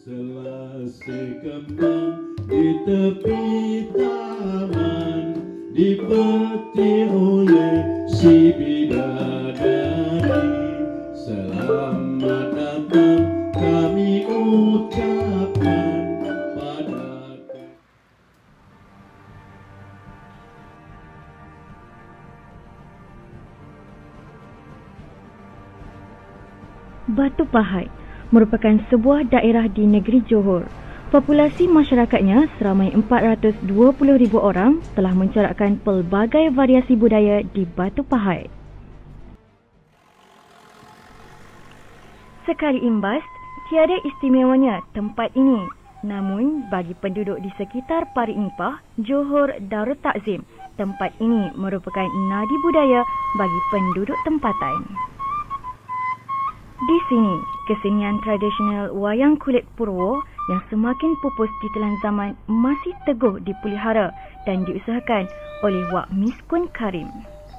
Selasih kembang di tepi taman, dipetik oleh si bidadari. Selamat datang kami ucapkan pada Batu Pahat merupakan sebuah daerah di negeri Johor. Populasi masyarakatnya seramai 420,000 orang telah mencorakkan pelbagai variasi budaya di Batu Pahat. Sekali imbas, tiada istimewanya tempat ini. Namun, bagi penduduk di sekitar Parit Nipah, Johor Darut Takzim, tempat ini merupakan nadi budaya bagi penduduk tempatan. Di sini, kesenian tradisional wayang kulit Purwo yang semakin pupus di telan zaman masih teguh dipelihara dan diusahakan oleh Wak Miskun Karim.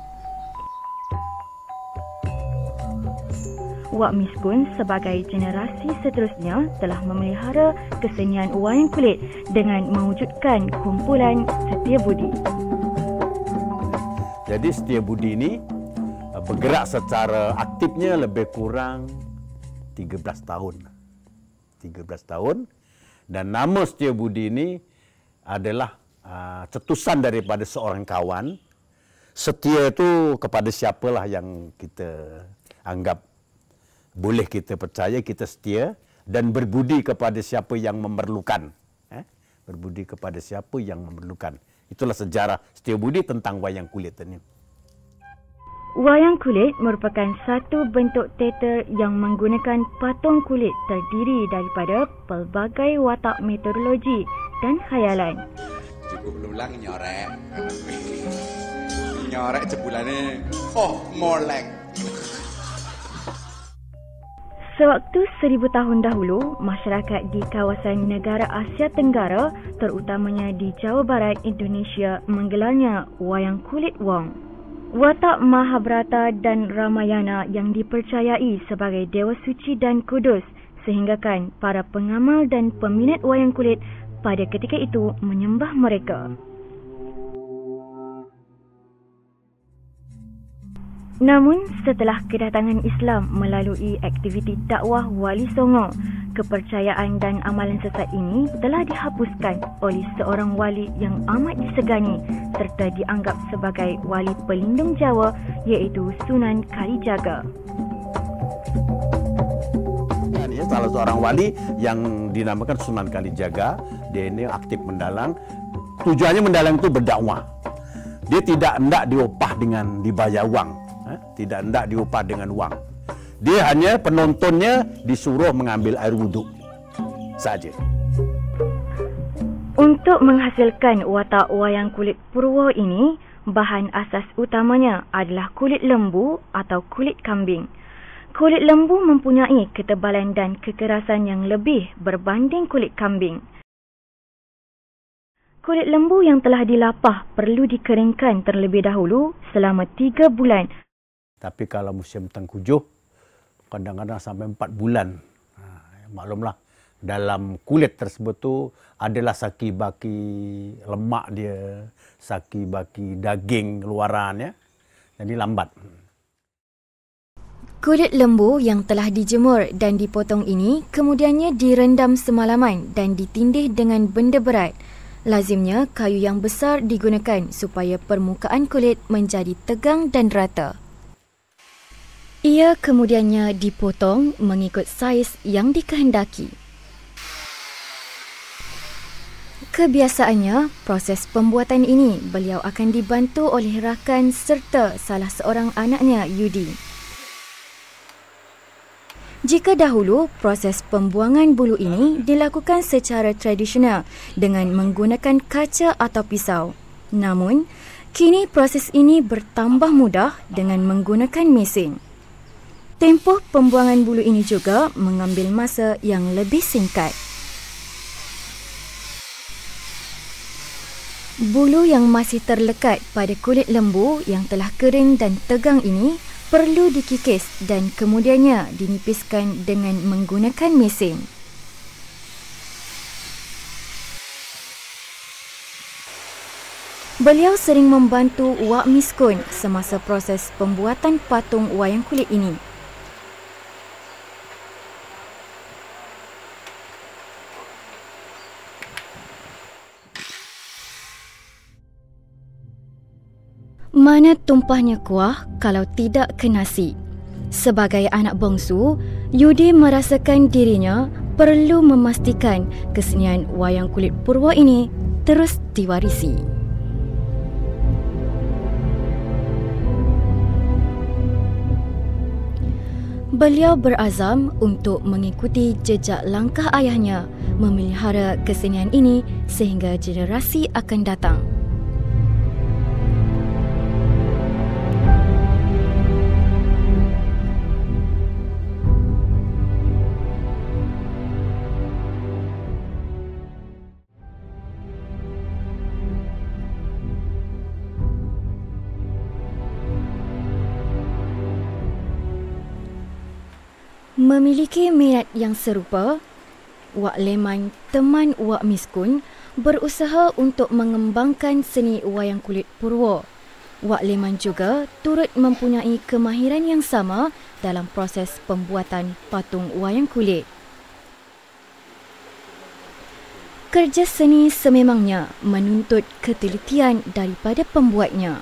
Wak Miskun sebagai generasi seterusnya telah memelihara kesenian wayang kulit dengan mewujudkan kumpulan Setia Budi. Jadi Setia Budi ini bergerak secara aktifnya lebih kurang 13 tahun. 13 tahun. Dan nama Setia Budi ini adalah cetusan daripada seorang kawan. Setia itu kepada siapalah yang kita anggap boleh kita percaya, kita setia. Dan berbudi kepada siapa yang memerlukan. Berbudi kepada siapa yang memerlukan. Itulah sejarah Setia Budi tentang wayang kulit ini. Wayang kulit merupakan satu bentuk teater yang menggunakan patung kulit terdiri daripada pelbagai watak metodologi dan khayalan. Cukup lulang nyorek. Nyorek jebulane, molek. Sewaktu 1000 tahun dahulu, masyarakat di kawasan negara Asia Tenggara, terutamanya di Jawa Barat Indonesia, menggelarnya wayang kulit wong. Watak Mahabharata dan Ramayana yang dipercayai sebagai dewa suci dan kudus sehinggakan para pengamal dan peminat wayang kulit pada ketika itu menyembah mereka. Namun setelah kedatangan Islam melalui aktiviti dakwah Wali Songo, kepercayaan dan amalan sesat ini telah dihapuskan oleh seorang wali yang amat disegani serta dianggap sebagai wali pelindung Jawa iaitu Sunan Kalijaga. Dia salah seorang wali yang dinamakan Sunan Kalijaga. Dia ini aktif mendalang. Tujuannya mendalang itu berdakwah. Dia tidak hendak diupah dengan dibayar wang. Tidak hendak diupah dengan wang. Dia hanya penontonnya disuruh mengambil air wuduk saja. Untuk menghasilkan watak wayang kulit Purwo ini, bahan asas utamanya adalah kulit lembu atau kulit kambing. Kulit lembu mempunyai ketebalan dan kekerasan yang lebih berbanding kulit kambing. Kulit lembu yang telah dilapah perlu dikeringkan terlebih dahulu selama 3 bulan. Tapi kalau musim tengkujuh, kadang-kadang sampai 4 bulan. Maklumlah, dalam kulit tersebut tu adalah saki-baki lemak dia, saki-baki daging luaran, ya. Jadi lambat. Kulit lembu yang telah dijemur dan dipotong ini kemudiannya direndam semalaman dan ditindih dengan benda berat. Lazimnya kayu yang besar digunakan supaya permukaan kulit menjadi tegang dan rata. Ia kemudiannya dipotong mengikut saiz yang dikehendaki. Kebiasaannya, proses pembuatan ini beliau akan dibantu oleh rakan serta salah seorang anaknya, Yudi. Jika dahulu, proses pembuangan bulu ini dilakukan secara tradisional dengan menggunakan kaca atau pisau. Namun, kini proses ini bertambah mudah dengan menggunakan mesin. Tempoh pembuangan bulu ini juga mengambil masa yang lebih singkat. Bulu yang masih terlekat pada kulit lembu yang telah kering dan tegang ini perlu dikikis dan kemudiannya dinipiskan dengan menggunakan mesin. Beliau sering membantu Wak Miskun semasa proses pembuatan patung wayang kulit ini. Mana tumpahnya kuah kalau tidak ke nasi? Sebagai anak bongsu, Yudi merasakan dirinya perlu memastikan kesenian wayang kulit Purwo ini terus diwarisi. Beliau berazam untuk mengikuti jejak langkah ayahnya memelihara kesenian ini sehingga generasi akan datang. Memiliki minat yang serupa, Wak Leman, teman Wak Miskun, berusaha untuk mengembangkan seni wayang kulit Purwo. Wak Leman juga turut mempunyai kemahiran yang sama dalam proses pembuatan patung wayang kulit. Kerja seni sememangnya menuntut ketelitian daripada pembuatnya.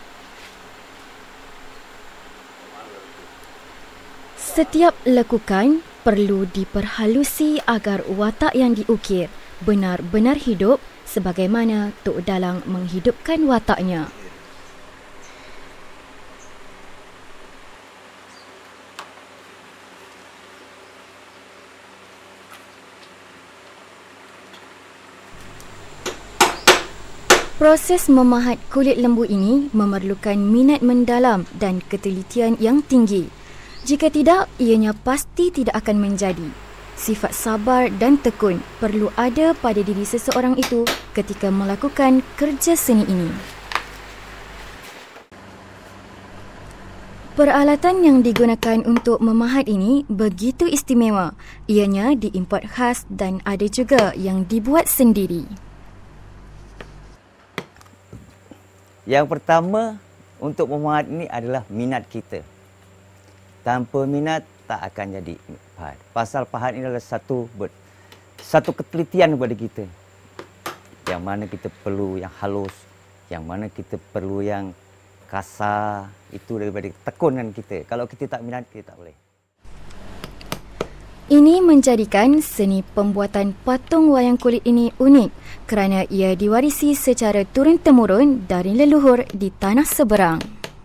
Setiap lekukan perlu diperhalusi agar watak yang diukir benar-benar hidup sebagaimana Tok Dalang menghidupkan wataknya. Proses memahat kulit lembu ini memerlukan minat mendalam dan ketelitian yang tinggi. Jika tidak, ianya pasti tidak akan menjadi. Sifat sabar dan tekun perlu ada pada diri seseorang itu ketika melakukan kerja seni ini. Peralatan yang digunakan untuk memahat ini begitu istimewa. Ianya diimport khas dan ada juga yang dibuat sendiri. Yang pertama untuk memahat ini adalah minat kita. Tanpa minat tak akan jadi pahat. Pasal pahat ini adalah satu ketelitian kepada kita. Yang mana kita perlu yang halus, yang mana kita perlu yang kasar, itu daripada tekunan kita. Kalau kita tak minat, kita tak boleh. Ini menjadikan seni pembuatan patung wayang kulit ini unik kerana ia diwarisi secara turun-temurun dari leluhur di tanah seberang.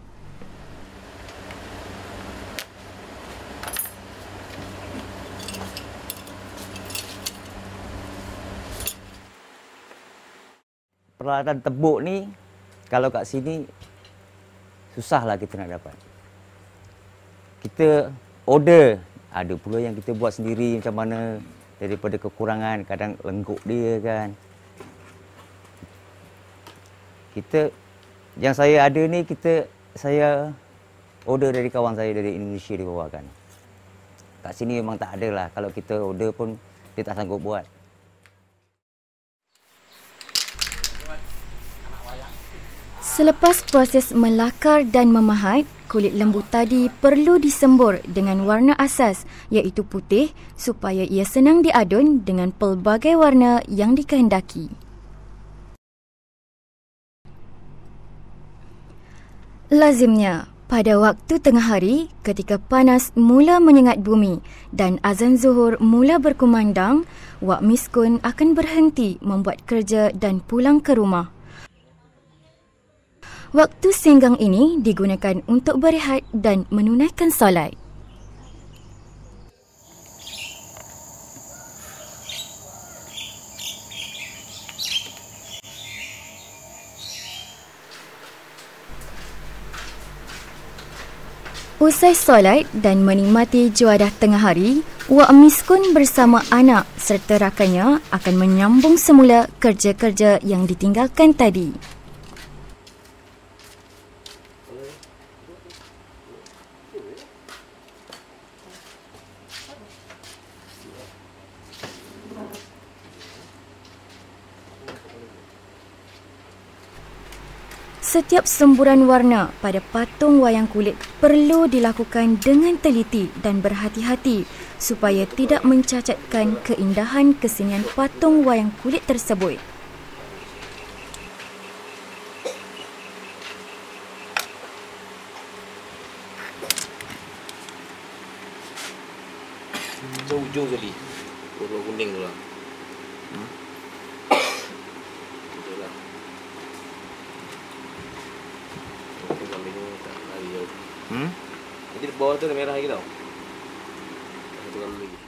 Peralatan tebuk ni, kalau kat sini, susahlah kita nak dapat. Kita order, ada pula yang kita buat sendiri macam mana daripada kekurangan, kadang lengguk dia kan. Yang saya ada ni, saya order dari kawan saya dari Indonesia dia bawakan. Kat sini memang tak ada lah, kalau kita order pun dia tak sanggup buat. Selepas proses melakar dan memahat, kulit lembu tadi perlu disembur dengan warna asas iaitu putih supaya ia senang diadun dengan pelbagai warna yang dikehendaki. Lazimnya, pada waktu tengah hari ketika panas mula menyengat bumi dan azan zuhur mula berkumandang, Wak Miskun akan berhenti membuat kerja dan pulang ke rumah. Waktu senggang ini digunakan untuk berehat dan menunaikan solat. Usai solat dan menikmati juadah tengah hari, Wak Miskun bersama anak serta rakannya akan menyambung semula kerja-kerja yang ditinggalkan tadi. Setiap semburan warna pada patung wayang kulit perlu dilakukan dengan teliti dan berhati-hati supaya tidak mencacatkan keindahan kesenian patung wayang kulit tersebut. Ujung sekali. Warna kuning tu lah. Betul lah. Kambing ni tak lari tau. Nanti di bawah tu ada merah lagi tau. Satu kali lagi.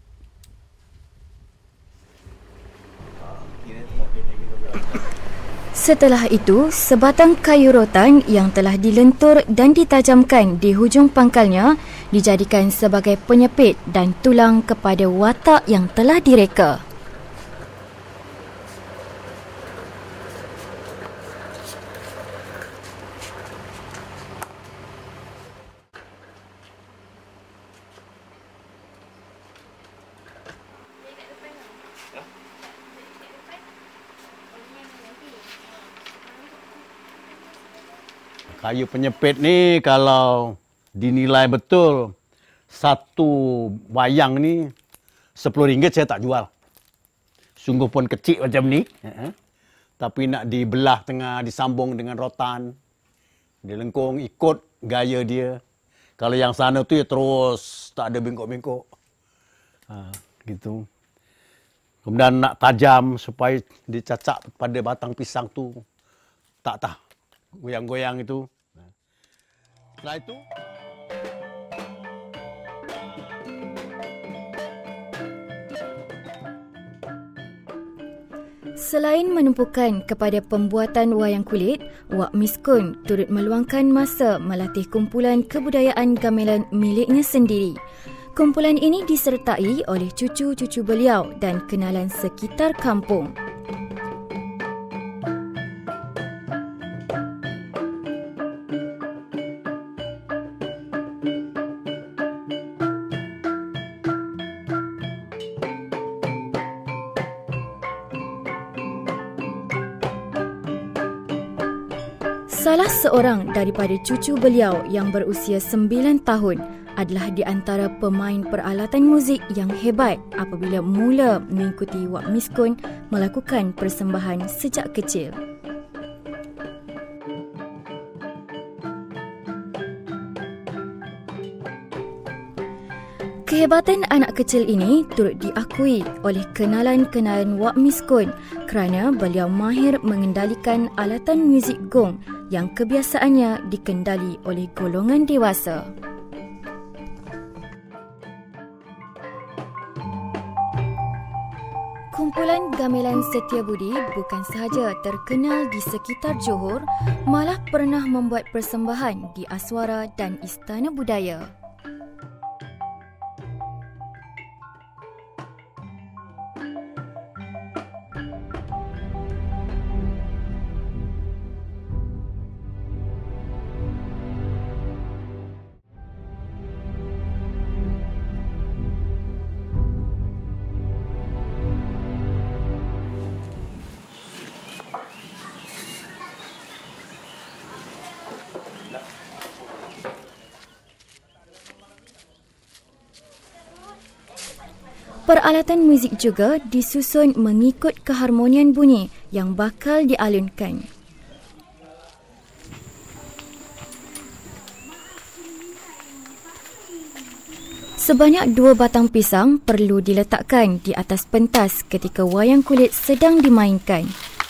Setelah itu, sebatang kayu rotan yang telah dilentur dan ditajamkan di hujung pangkalnya dijadikan sebagai penyepit dan tulang kepada watak yang telah direka. Kayu penyepit ni kalau dinilai betul, satu wayang ni RM10 saya tak jual. Sungguh pun kecil macam ni. Tapi nak dibelah tengah, disambung dengan rotan, dilengkung ikut gaya dia. Kalau yang sana tu ya terus tak ada bengkok-bengkok. Gitu. Kemudian nak tajam supaya dicacak pada batang pisang tu. Tak goyang-goyang itu. Setelah itu selain menumpukan kepada pembuatan wayang kulit, Wak Miskun turut meluangkan masa melatih kumpulan kebudayaan gamelan miliknya sendiri. Kumpulan ini disertai oleh cucu-cucu beliau dan kenalan sekitar kampung. Salah seorang daripada cucu beliau yang berusia 9 tahun adalah di antara pemain peralatan muzik yang hebat apabila mula mengikuti Wak Miskun melakukan persembahan sejak kecil. Kehebatan anak kecil ini turut diakui oleh kenalan-kenalan Wak Miskun kerana beliau mahir mengendalikan alatan muzik gong yang kebiasaannya dikendali oleh golongan dewasa. Kumpulan gamelan Setiabudi bukan sahaja terkenal di sekitar Johor, malah pernah membuat persembahan di Aswara dan Istana Budaya. Peralatan muzik juga disusun mengikut keharmonian bunyi yang bakal dialunkan. Sebanyak 2 batang pisang perlu diletakkan di atas pentas ketika wayang kulit sedang dimainkan.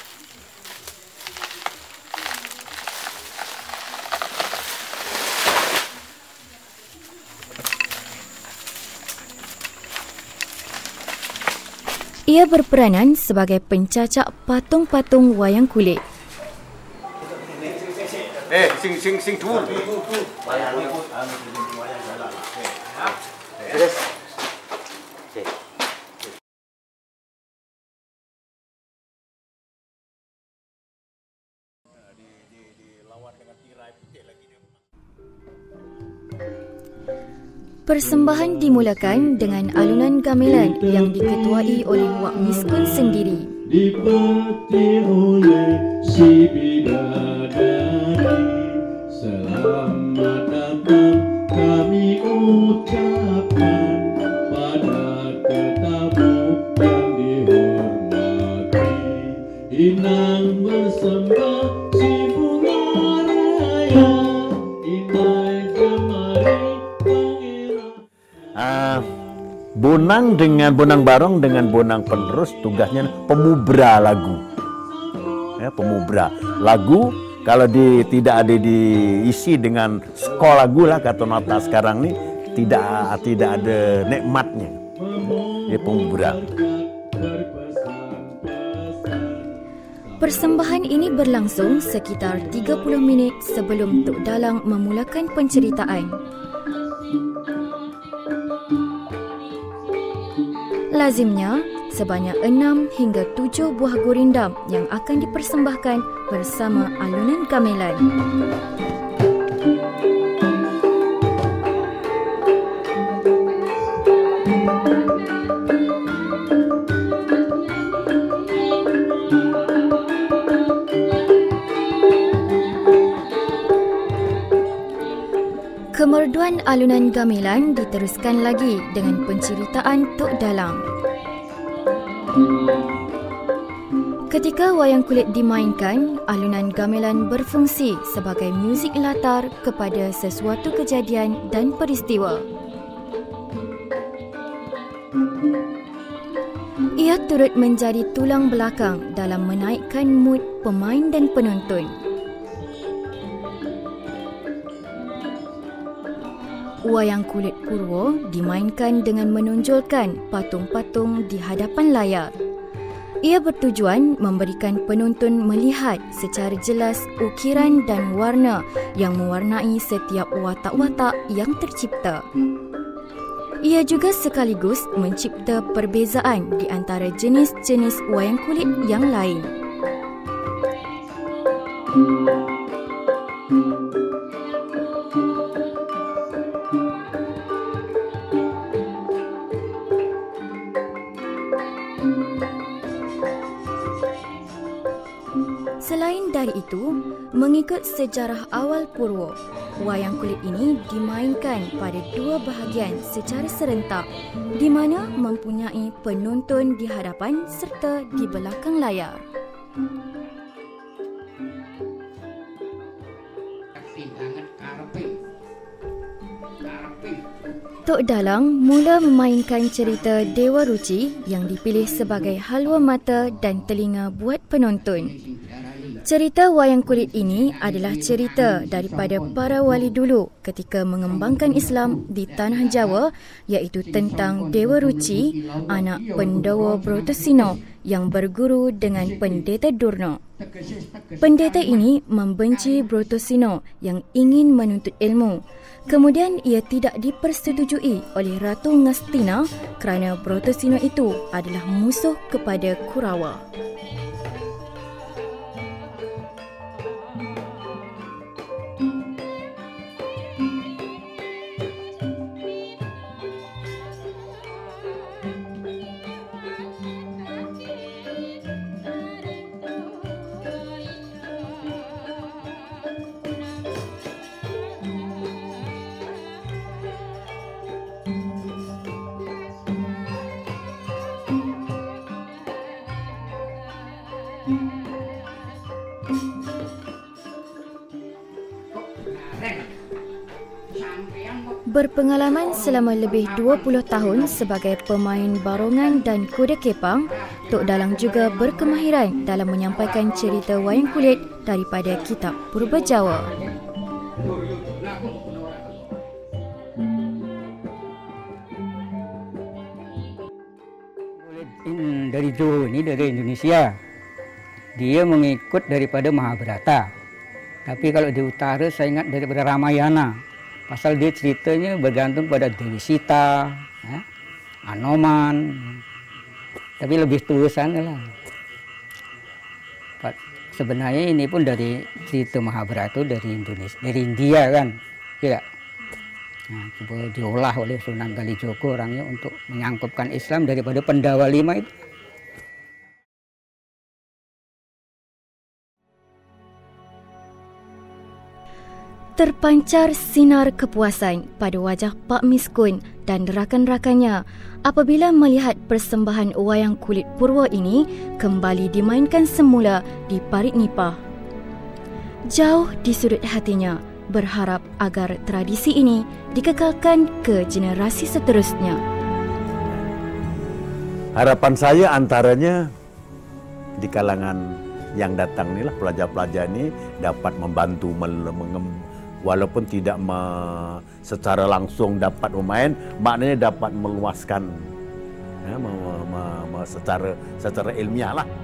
Ia berperanan sebagai pencacak patung-patung wayang kulit. Sing dulu. Persembahan dimulakan dengan alunan gamelan yang diketuai oleh Wak Miskun sendiri. dipetik oleh si bidadari. Selamat datang kami ucapkan pada tetamu yang dihormati. Inang bersembah si bunga raya, inai jemari pangeran. Bonang dengan Bonang Barong dengan Bonang penerus tugasnya pemubra lagu. Ya, pemubra lagu. Kalau tidak ada diisi dengan skor lagu lah kata nota sekarang nih, tidak ada nikmatnya. Dia pemubra. Persembahan ini berlangsung sekitar 30 minit sebelum Tok Dalang memulakan penceritaan. Lazimnya, sebanyak 6 hingga 7 buah gurindam yang akan dipersembahkan bersama alunan gamelan. Kemerduan alunan gamelan diteruskan lagi dengan penceritaan Tok Dalang. Ketika wayang kulit dimainkan, alunan gamelan berfungsi sebagai muzik latar kepada sesuatu kejadian dan peristiwa. Ia turut menjadi tulang belakang dalam menaikkan mood pemain dan penonton. Wayang kulit Purwo dimainkan dengan menonjolkan patung-patung di hadapan layar. Ia bertujuan memberikan penonton melihat secara jelas ukiran dan warna yang mewarnai setiap watak-watak yang tercipta. Ia juga sekaligus mencipta perbezaan di antara jenis-jenis wayang kulit yang lain. Selain dari itu, mengikut sejarah awal Purwo, wayang kulit ini dimainkan pada 2 bahagian secara serentak, di mana mempunyai penonton di hadapan serta di belakang layar. Tok Dalang mula memainkan cerita Dewa Ruci yang dipilih sebagai haluan mata dan telinga buat penonton. Cerita wayang kulit ini adalah cerita daripada para wali dulu ketika mengembangkan Islam di tanah Jawa, iaitu tentang Dewa Ruci, anak Pendawa Brotosino yang berguru dengan Pendeta Durna. Pendeta ini membenci Brotosino yang ingin menuntut ilmu. Kemudian ia tidak dipersetujui oleh Ratu Ngastina kerana Brotosino itu adalah musuh kepada Kurawa. Berpengalaman selama lebih 20 tahun sebagai pemain barongan dan kuda kepang, Tok Dalang juga berkemahiran dalam menyampaikan cerita wayang kulit daripada kitab Purba Jawa. Dari Johor ini, dari Indonesia, dia mengikut daripada Mahabharata. Tapi kalau di utara saya ingat daripada Ramayana. Pasal dia ceritanya bergantung pada Dewi Sita, Anoman, tapi lebih tua sana lah. Sebenarnya ini pun dari cerita Mahabharata dari Indonesia, dari India kan, tidak? Nah, coba diolah oleh Sunan Kalijogo orangnya untuk menyangkupkan Islam daripada Pendawa 5 itu. Terpancar sinar kepuasan pada wajah Pak Miskun dan rakan-rakannya apabila melihat persembahan wayang kulit purwa ini kembali dimainkan semula di Parit Nipah. Jauh di sudut hatinya berharap agar tradisi ini dikekalkan ke generasi seterusnya. Harapan saya antaranya di kalangan yang datang inilah pelajar-pelajar ini dapat membantu walaupun tidak secara langsung dapat memain, maknanya dapat meluaskan ya, secara ilmiah lah.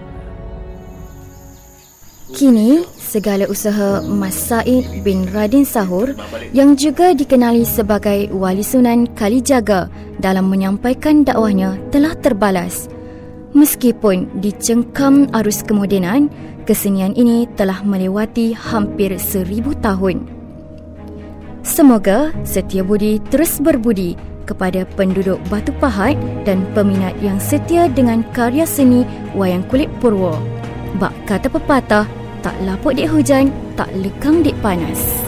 Kini, segala usaha Mas Said bin Radin Sahur yang juga dikenali sebagai Wali Sunan Kalijaga dalam menyampaikan dakwahnya telah terbalas. Meskipun dicengkam arus kemodenan, kesenian ini telah melewati hampir 1000 tahun. Semoga setia budi terus berbudi kepada penduduk Batu Pahat dan peminat yang setia dengan karya seni wayang kulit purwa. Bak kata pepatah, tak lapuk dik hujan, tak lekang dik panas.